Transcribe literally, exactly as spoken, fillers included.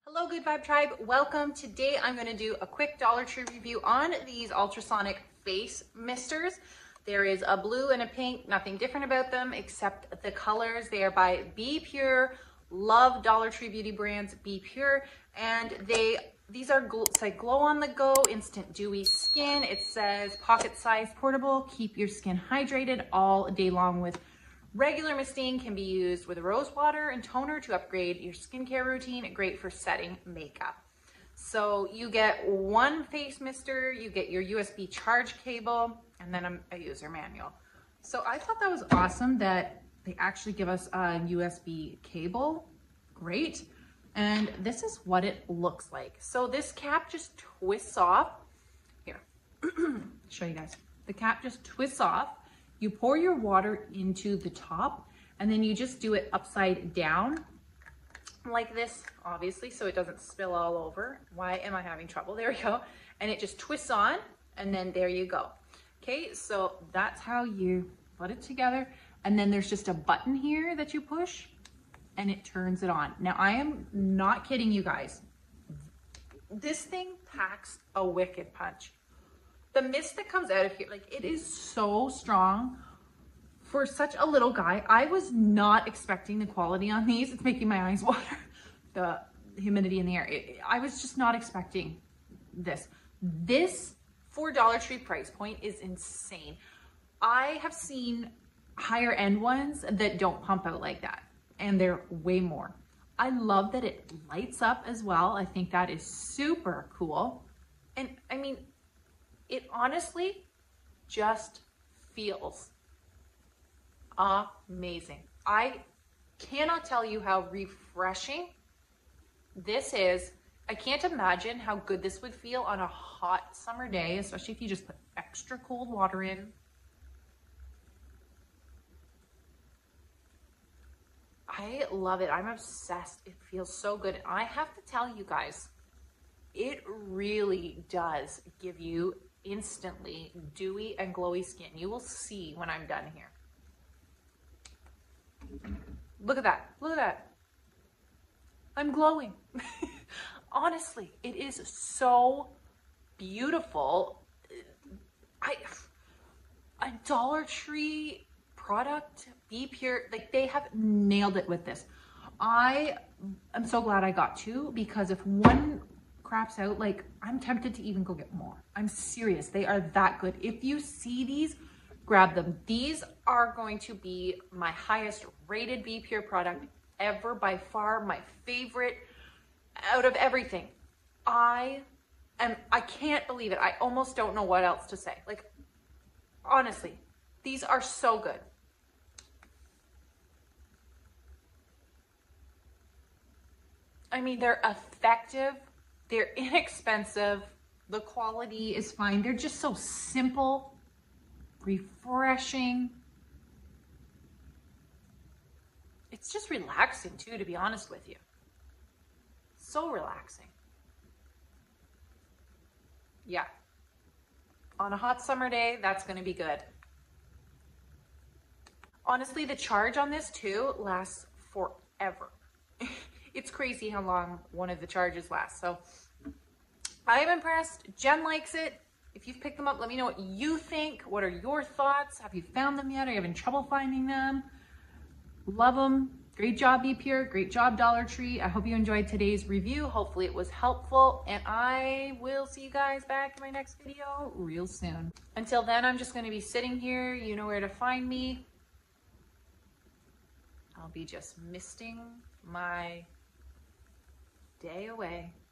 Hello, Good Vibe Tribe. Welcome. Today I'm going to do a quick Dollar Tree review on these ultrasonic face misters. There is a blue and a pink, nothing different about them except the colors. They are by Be Pure. Love Dollar Tree beauty brands, Be Pure. And they these are say glow on the go, instant dewy skin. It says pocket size portable, keep your skin hydrated all day long with regular misting, can be used with rose water and toner to upgrade your skincare routine. Great for setting makeup. So you get one face mister, you get your U S B charge cable, and then a, a user manual. So I thought that was awesome that they actually give us a U S B cable. Great. And this is what it looks like. So this cap just twists off. Here, show you guys. The cap just twists off. You pour your water into the top and then you just do it upside down like this, obviously, so it doesn't spill all over. Why am I having trouble? There we go. And it just twists on and then there you go. Okay, so that's how you put it together. And then there's just a button here that you push and it turns it on. Now, I am not kidding you guys. This thing packs a wicked punch. The mist that comes out of here, like, it is so strong for such a little guy. I was not expecting the quality on these. It's making my eyes water. The humidity in the air. It, I was just not expecting this. This for Dollar Tree price point is insane. I have seen higher end ones that don't pump out like that, and they're way more. I love that it lights up as well. I think that is super cool. And I mean, it honestly just feels amazing. I cannot tell you how refreshing this is. I can't imagine how good this would feel on a hot summer day, especially if you just put extra cold water in. I love it. I'm obsessed. It feels so good. I have to tell you guys, it really does give you instantly dewy and glowy skin. You will see when I'm done here. Look at that. Look at that. I'm glowing. Honestly, it is so beautiful. I a Dollar Tree product, Be Pure, like, they have nailed it with this. I am so glad I got two, because if one craps out, like, I'm tempted to even go get more. I'm serious. They are that good. If you see these, grab them. These are going to be my highest rated Be Pure product ever, by far my favorite out of everything. I am, I can't believe it. I almost don't know what else to say. Like, honestly, these are so good. I mean, they're effective. They're inexpensive. The quality is fine. They're just so simple, refreshing. It's just relaxing too, to be honest with you. So relaxing. Yeah. On a hot summer day, that's going to be good. Honestly, the charge on this too lasts forever. It's crazy how long one of the charges lasts. So I am impressed. Jen likes it. If you've picked them up, let me know what you think. What are your thoughts? Have you found them yet? Are you having trouble finding them? Love them. Great job, Be Pure. Great job, Dollar Tree. I hope you enjoyed today's review. Hopefully it was helpful, and I will see you guys back in my next video real soon. Until then, I'm just going to be sitting here. You know where to find me. I'll be just misting my day away.